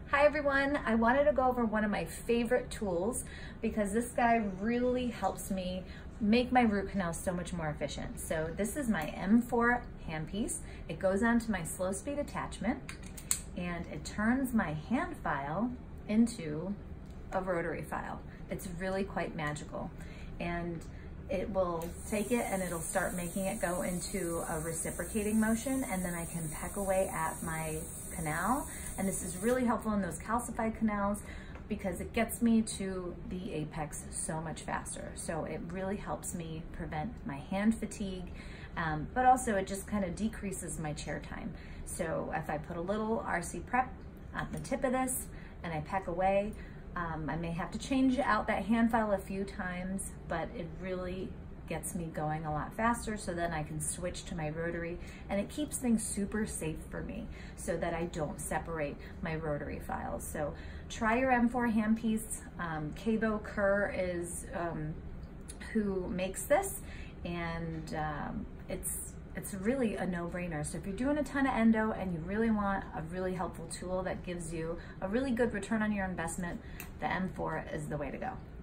Hi everyone, I wanted to go over one of my favorite tools because this guy really helps me make my root canal so much more efficient. So this is my M4 handpiece. It goes onto my slow speed attachment and it turns my hand file into a rotary file. It's really quite magical. And it will take it and it'll start making it go into a reciprocating motion, and then I can peck away at my canal. And this is really helpful in those calcified canals because it gets me to the apex so much faster. So it really helps me prevent my hand fatigue, but also it just kind of decreases my chair time. So if I put a little RC prep on the tip of this and I peck away, I may have to change out that hand file a few times, but it really gets me going a lot faster, so then I can switch to my rotary, and it keeps things super safe for me so that I don't separate my rotary files. So try your M4 handpiece. Kabo Kerr is who makes this, and it's really a no-brainer. So if you're doing a ton of endo and you really want a really helpful tool that gives you a really good return on your investment, the M4 is the way to go.